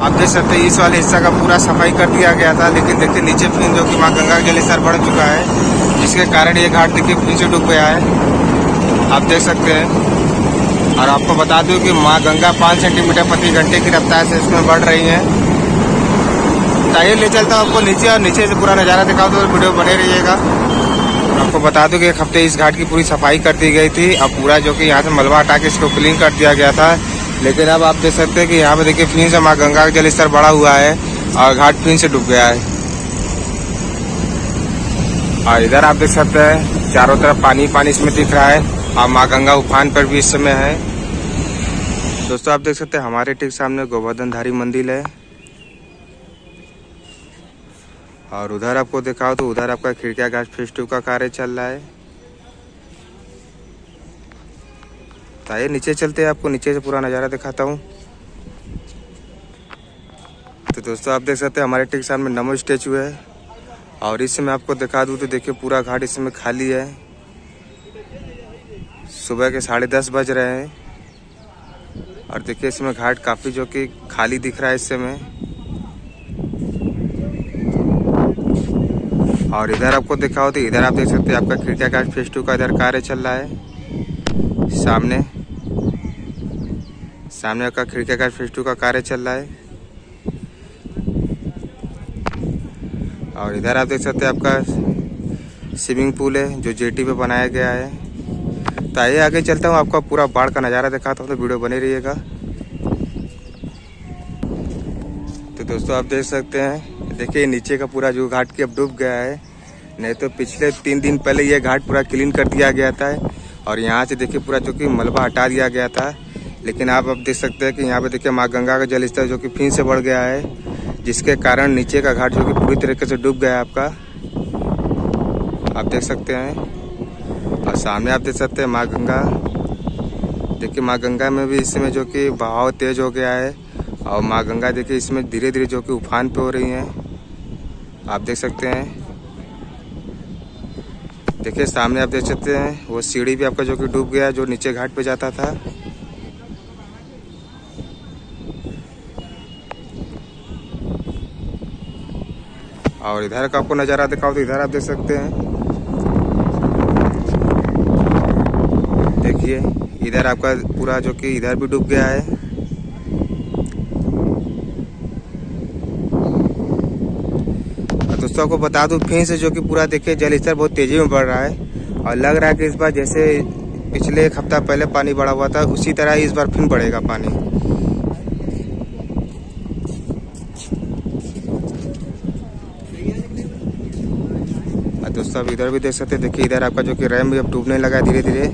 आप देख सकते हैं इस वाले हिस्सा का पूरा सफाई कर दिया गया था, लेकिन देखिए नीचे फिर जो कि माँ गंगा का जलस्तर बढ़ चुका है, जिसके कारण ये घाट देखिए फिर से डूब गया है। आप देख सकते हैं। और आपको बता दूं कि माँ गंगा 5 सेंटीमीटर प्रति घंटे की रफ्तार से इसमें बढ़ रही है। टायर ले चलता हूँ आपको नीचे, और नीचे से पूरा नज़ारा दिखाओ तो वीडियो बने रहिएगा। आपको बता दूं कि एक हफ्ते इस घाट की पूरी सफाई कर दी गई थी। अब पूरा जो कि यहाँ से मलबा हटा के इसको क्लीन कर दिया गया था, लेकिन अब आप देख सकते हैं कि यहाँ पे देखिए फिर से माँ गंगा का जलस्तर बढ़ा हुआ है और घाट फिर से डूब गया है। और इधर आप देख सकते हैं चारों तरफ पानी पानी इसमें दिख रहा है, और माँ गंगा उफान पर भी इस समय है। दोस्तों आप देख सकते हैं हमारे ठीक सामने गोवर्धनधारी मंदिर है, और उधर आपको दिखाओ तो उधर आपका खिड़किया घाट फेज 2 का कार्य चल रहा है। तो आइए नीचे चलते हैं, आपको नीचे से पूरा नज़ारा दिखाता हूँ। तो दोस्तों आप देख सकते हैं हमारे ठीक सामने नमो स्टैचू है, और इस समय आपको दिखा दूँ तो देखिए पूरा घाट इस समय खाली है। सुबह के 10:30 बज रहे हैं, और देखिए इसमें घाट काफ़ी जो कि खाली दिख रहा है इस समय। और इधर आपको दिखाओ तो इधर आप देख सकते हैं आपका खिड़किया घाट फेज 2 का इधर कार्य चल रहा है। सामने आपका खिड़किया घाट फेज 2 का कार्य चल रहा है। और इधर आप देख सकते हैं आपका स्विमिंग पूल है जो जेटी पे बनाया गया है। तो आइए आगे चलता हूँ, आपका पूरा बाढ़ का नज़ारा दिखाता हूँ, तो वीडियो बने रहिएगा। तो दोस्तों आप देख सकते हैं, देखिए नीचे का पूरा जो घाट की अब डूब गया है। नहीं तो पिछले 3 दिन पहले ये घाट पूरा क्लीन कर दिया गया था, और यहाँ से देखिए पूरा जो कि मलबा हटा दिया गया था। लेकिन आप अब देख सकते हैं कि यहाँ पे देखिए माँ गंगा का जलस्तर जो कि फिर से बढ़ गया है, जिसके कारण नीचे का घाट जो कि पूरी तरीके से डूब गया है आपका। आप देख सकते हैं, और सामने आप देख सकते हैं माँ गंगा। देखिए माँ गंगा में भी इसमें जो कि बहाव तेज हो गया है, और माँ गंगा देखिए इसमें धीरे धीरे जो कि उफान पे हो रही हैं। आप देख सकते हैं, देखिए सामने आप देख सकते हैं वो सीढ़ी भी आपका जो कि डूब गया, जो नीचे घाट पे जाता था। और इधर का आपको नज़ारा दिखाओ तो इधर आप देख सकते हैं, देखिए इधर आपका पूरा जो कि इधर भी डूब गया है। और दोस्तों आपको बता दूं फिर से जो कि पूरा देखिए जलस्तर बहुत तेजी में बढ़ रहा है, और लग रहा है कि इस बार जैसे पिछले 1 हफ्ता पहले पानी बढ़ा हुआ था, उसी तरह इस बार फिर बढ़ेगा पानी। दोस्तों अब इधर भी देख सकते हैं, देखिए इधर आपका जो कि रैम भी अब डूबने लगा है धीरे धीरे।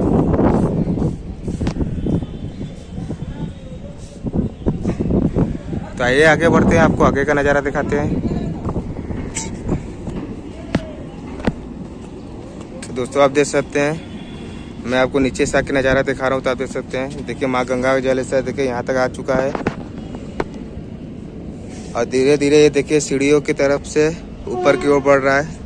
तो आइए आगे बढ़ते हैं, आपको आगे का नज़ारा दिखाते हैं। तो दोस्तों आप देख सकते हैं, मैं आपको नीचे से आके नज़ारा दिखा रहा हूँ। तो आप देख सकते हैं, देखिए माँ गंगा का जलस्तर देखिए यहाँ तक आ चुका है, और धीरे धीरे ये देखिए सीढ़ियों की तरफ से ऊपर की ओर बढ़ रहा है।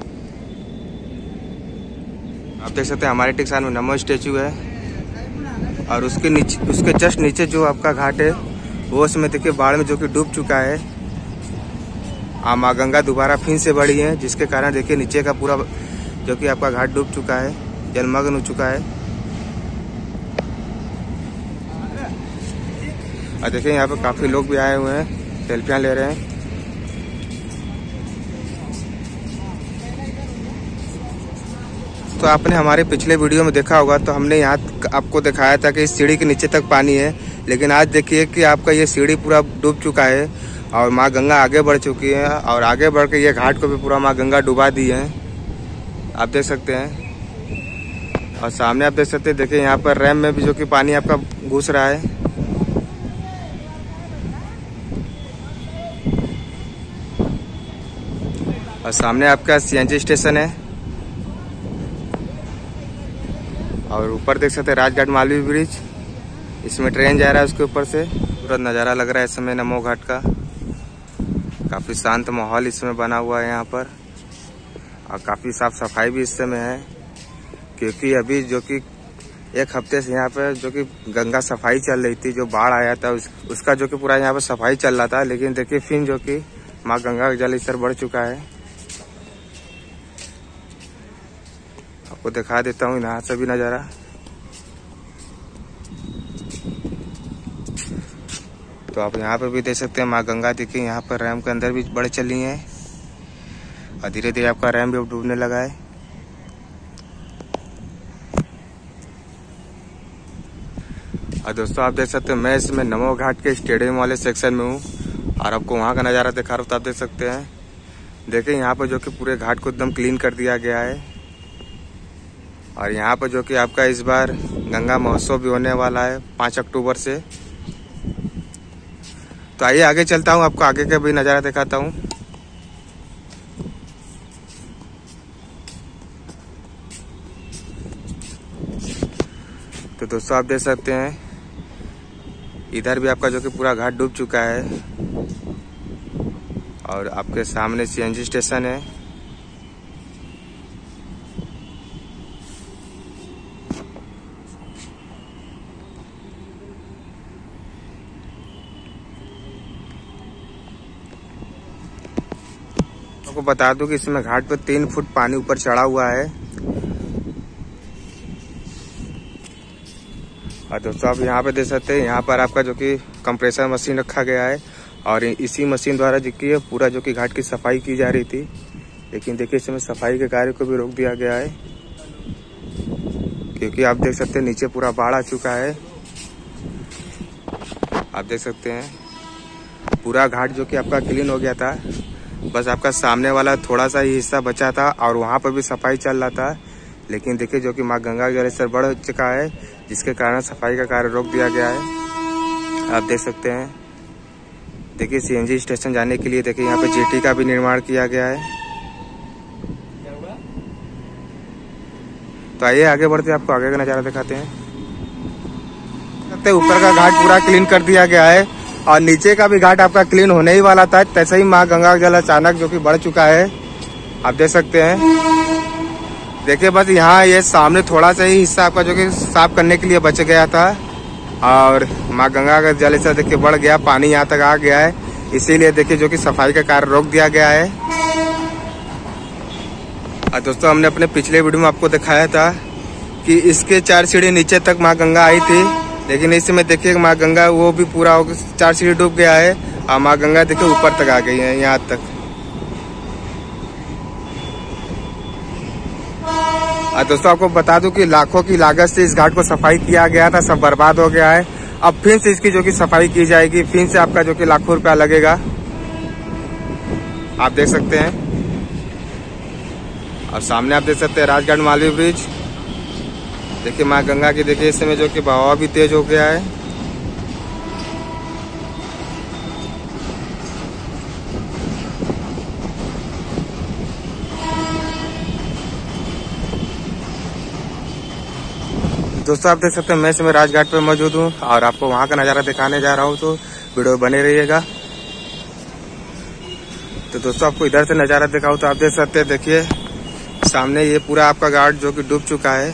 आप देख सकते हैं हमारे ठीक सामने नमो स्टैचू है, और उसके जस्ट नीचे जो आपका घाट है वो उसमें देखिए बाढ़ में जो कि डूब चुका है। माँ गंगा दोबारा फिर से बढ़ी है, जिसके कारण देखिए नीचे का पूरा जो कि आपका घाट डूब चुका है, जलमग्न हो चुका है। और देखिए यहाँ पे काफ़ी लोग भी आए हुए हैं, सेल्फियाँ ले रहे हैं। तो आपने हमारे पिछले वीडियो में देखा होगा, तो हमने यहाँ आपको दिखाया था कि इस सीढ़ी के नीचे तक पानी है, लेकिन आज देखिए कि आपका ये सीढ़ी पूरा डूब चुका है, और माँ गंगा आगे बढ़ चुकी है, और आगे बढ़ के ये घाट को भी पूरा माँ गंगा डुबा दी है। आप देख सकते हैं, और सामने आप देख सकते हैं, देखिए यहाँ पर रैम में भी जो कि पानी आपका घुस रहा है। और सामने आपका CNG स्टेशन है, और ऊपर देख सकते हैं राजघाट मालवीय ब्रिज, इसमें ट्रेन जा रहा है उसके ऊपर से। पूरा नज़ारा लग रहा है इस समय नमो घाट का, काफ़ी शांत माहौल इसमें बना हुआ है यहाँ पर, और काफ़ी साफ सफाई भी इस समय है, क्योंकि अभी जो कि एक हफ्ते से यहाँ पे जो कि गंगा सफाई चल रही थी, जो बाढ़ आया था उसका जो कि पूरा यहाँ पे सफाई चल रहा था। लेकिन देखिए फिर जो कि माँ गंगा का जल स्तर बढ़ चुका है। आपको दिखा देता हूँ यहाँ से भी नज़ारा। तो आप यहाँ पे भी देख सकते हैं माँ गंगा देखिए यहाँ पर रैम के अंदर भी बढ़ चली है और धीरे धीरे आपका रैम भी डूबने लगा है। और दोस्तों आप देख सकते हैं मैं इसमें नमो घाट के स्टेडियम वाले सेक्शन में हूँ और आपको वहाँ का नज़ारा दिखा रहा हूँ। तो आप देख सकते हैं, देखिए यहाँ पर जो कि पूरे घाट को एकदम क्लीन कर दिया गया है। और यहाँ पर जो कि आपका इस बार गंगा महोत्सव भी होने वाला है 5 अक्टूबर से। तो आइए आगे चलता हूँ, आपको आगे का भी नज़ारा दिखाता हूँ। तो दोस्तों आप देख सकते हैं इधर भी आपका जो कि पूरा घाट डूब चुका है और आपके सामने सीएनजी स्टेशन है। आपको बता दूं कि इसमें घाट पे 3 फुट पानी ऊपर चढ़ा हुआ है। और दोस्तों आप यहाँ पे देख सकते हैं, यहाँ पर आपका जो कि कंप्रेसर मशीन रखा गया है और इसी मशीन द्वारा जो कि पूरा जो कि घाट की सफाई की जा रही थी। लेकिन देखिए इसमें सफाई के कार्य को भी रोक दिया गया है क्योंकि आप देख सकते हैं नीचे पूरा बाढ़ आ चुका है। आप देख सकते हैं पूरा घाट जो कि आपका क्लीन हो गया था, बस आपका सामने वाला थोड़ा सा ही हिस्सा बचा था और वहाँ पर भी सफाई चल रहा था। लेकिन देखिए जो कि माँ गंगा का जलस्तर बढ़ चुका है, जिसके कारण सफाई का कार्य रोक दिया गया है। आप देख सकते हैं, देखिए सीएनजी स्टेशन जाने के लिए देखिए यहाँ पे जेटी का भी निर्माण किया गया है। तो आइए आगे बढ़ते आपको आगे का नज़ारा दिखाते हैं। ऊपर का घाट पूरा क्लीन कर दिया गया है और नीचे का भी घाट आपका क्लीन होने ही वाला था। तैसे ही माँ गंगा का जल अचानक जो कि बढ़ चुका है, आप देख सकते हैं। देखिए बस यहाँ ये सामने थोड़ा सा ही हिस्सा आपका जो कि साफ करने के लिए बच गया था और माँ गंगा का जल स्तर देखिए बढ़ गया, पानी यहाँ तक आ गया है। इसीलिए देखिए जो कि सफाई का कार्य रोक दिया गया है। और दोस्तों हमने अपने पिछले वीडियो में आपको दिखाया था कि इसके 4 सीढ़ी नीचे तक माँ गंगा आई थी, लेकिन इस समय देखिए माँ गंगा वो भी पूरा 4 सीढ़ी डूब गया है और माँ गंगा देखिए ऊपर तक आ गई है यहाँ तक। और दोस्तों आपको बता दूं कि लाखों की लागत से इस घाट को सफाई किया गया था, सब बर्बाद हो गया है। अब फिर से इसकी जो कि सफाई की जाएगी, फिर से आपका जो कि लाखों रुपया लगेगा। आप देख सकते हैं और सामने आप देख सकते हैं राजघाट मालवीय ब्रिज। देखिए माँ गंगा की देखिए इस समय जो कि बहाव भी तेज हो गया है। दोस्तों आप देख सकते हैं मैं इस समय राजघाट पे मौजूद हूँ और आपको वहाँ का नज़ारा दिखाने जा रहा हूँ, तो वीडियो बने रहिएगा। तो दोस्तों आपको इधर से नज़ारा दिखाऊँ तो आप देख सकते हैं, देखिए सामने ये पूरा आपका घाट जो कि डूब चुका है।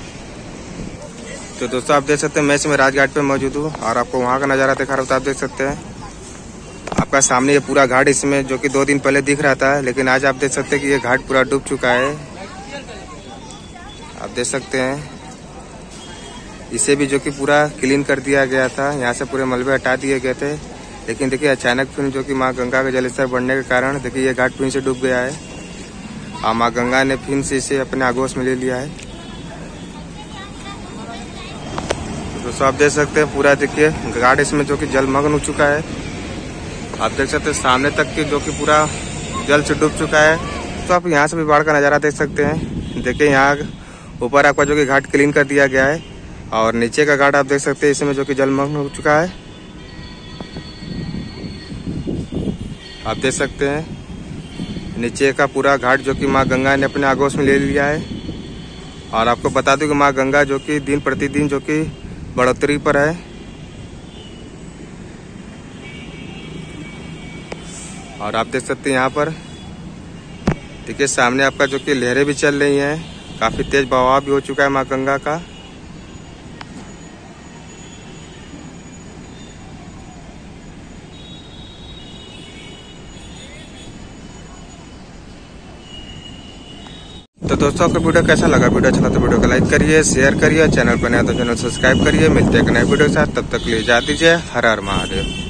तो दोस्तों आप देख सकते हैं मैं इसमें राजघाट पे मौजूद हूँ और आपको वहाँ का नज़ारा दिखा रहा हूँ। तो आप देख सकते हैं आपका सामने ये पूरा घाट इसमें जो कि 2 दिन पहले दिख रहा था, लेकिन आज आप देख सकते हैं कि ये घाट पूरा डूब चुका है। आप देख सकते हैं इसे भी जो कि पूरा क्लीन कर दिया गया था, यहाँ से पूरे मलबे हटा दिए गए थे। लेकिन देखिए अचानक फिर जो कि माँ गंगा का जलस्तर बढ़ने के कारण देखिए ये घाट फिर से डूब गया है और माँ गंगा ने फिर से इसे अपने आगोश में ले लिया है। तो दोस्तों आप देख सकते हैं पूरा देखिए घाट इसमें जो कि जलमग्न हो चुका है। आप देख सकते हैं सामने तक की जो कि पूरा जल से डूब चुका है। तो आप यहाँ से भी बाढ़ का नज़ारा देख सकते हैं। देखिए यहाँ ऊपर आपका जो कि घाट क्लीन कर दिया गया है और नीचे का घाट आप देख सकते हैं इसमें जो कि जलमग्न हो चुका है। आप देख सकते हैं नीचे का पूरा घाट जो कि माँ गंगा ने अपने आगोश में ले लिया है। और आपको बता दूं कि माँ गंगा जो कि दिन प्रतिदिन जो कि बढ़ोतरी पर है। और आप देख सकते हैं यहाँ पर देखिए सामने आपका जो कि लहरें भी चल रही हैं, काफ़ी तेज बहाव भी हो चुका है माँ गंगा का। तो दोस्तों आपको वीडियो कैसा लगा? वीडियो अच्छा लगा तो वीडियो को लाइक करिए, शेयर करिए, चैनल पर नया तो चैनल सब्सक्राइब करिए। मिलते हैं एक नए वीडियो के साथ, तब तक के लिए इजाजत दीजिए। हर हर महादेव।